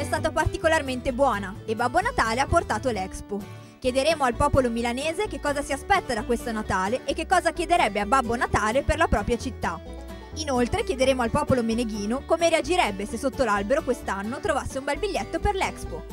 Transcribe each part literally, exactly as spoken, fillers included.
è stata particolarmente buona e Babbo Natale ha portato l'Expo. Chiederemo al popolo milanese che cosa si aspetta da questo Natale e che cosa chiederebbe a Babbo Natale per la propria città. Inoltre chiederemo al popolo meneghino come reagirebbe se sotto l'albero quest'anno trovasse un bel biglietto per l'Expo.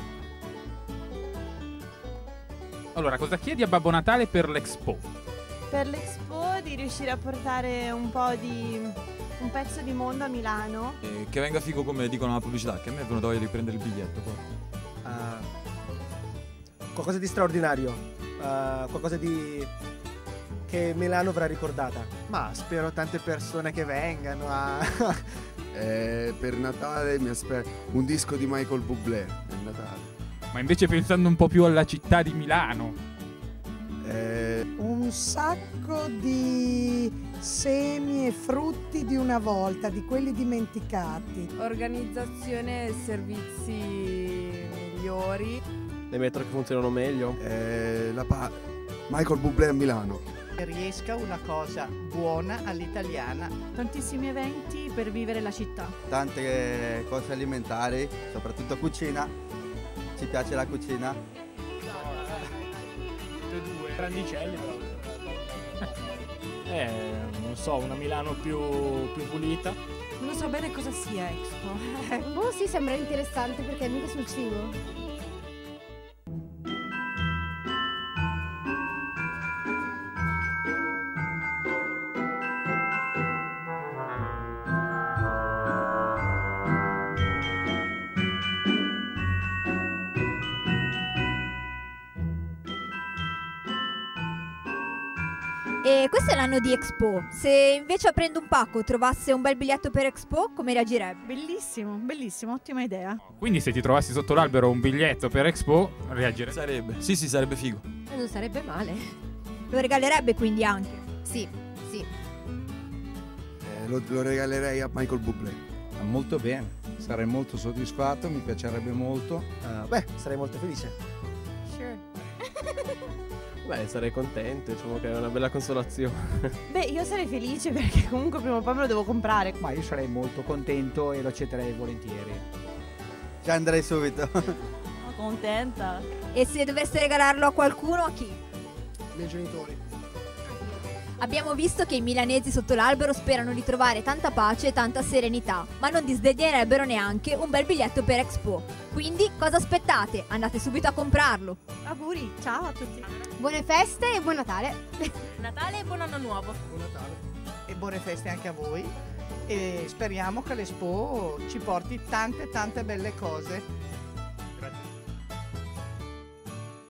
Allora, cosa chiedi a Babbo Natale per l'Expo? Per l'Expo di riuscire a portare un po' di... un pezzo di mondo a Milano. E che venga figo come dicono alla pubblicità, che a me è venuto voglia di prendere il biglietto qua. Uh, qualcosa di straordinario, uh, qualcosa di... che Milano verrà ricordata. Ma spero tante persone che vengano a... eh, per Natale mi aspetto un disco di Michael Bublé per Natale. Ma invece pensando un po' più alla città di Milano. Eh... Un sacco di semi e frutti di una volta, di quelli dimenticati. Organizzazione e servizi migliori. Le metro che funzionano meglio. Eh, la pa- Michael Bublé a Milano. Che riesca una cosa buona all'italiana. Tantissimi eventi per vivere la città. Tante cose alimentari, soprattutto cucina. Ci piace la cucina. Tutte e due. Grandicelli proprio. Eh, non so, una Milano più, più pulita. Non so bene cosa sia Expo. Oh sì, sembra interessante perché è mica sul cibo. E questo è l'anno di Expo. Se invece aprendo un pacco trovasse un bel biglietto per Expo, come reagirebbe? Bellissimo, bellissimo, ottima idea. Quindi se ti trovassi sotto l'albero un biglietto per Expo, reagirebbe? Sarebbe, sì sì, sarebbe figo. Non sarebbe male. Lo regalerebbe quindi anche? Sì, sì. Eh, lo, lo regalerei a Michael Bublé. Molto bene, sarei molto soddisfatto, mi piacerebbe molto. Uh, beh, sarei molto felice. Sure. Beh, sarei contento, diciamo che è una bella consolazione. Beh, io sarei felice perché comunque prima o poi me lo devo comprare. Ma io sarei molto contento e lo accetterei volentieri. Ci andrei subito. Sono contenta. E se dovesse regalarlo a qualcuno, a chi? I miei genitori. Abbiamo visto che i milanesi sotto l'albero sperano di trovare tanta pace e tanta serenità, ma non disdegnerebbero neanche un bel biglietto per Expo. Quindi cosa aspettate? Andate subito a comprarlo. Auguri, ciao a tutti. Buone feste e buon Natale. Natale e buon anno nuovo. Buon Natale. E buone feste anche a voi. E speriamo che l'Expo ci porti tante tante belle cose.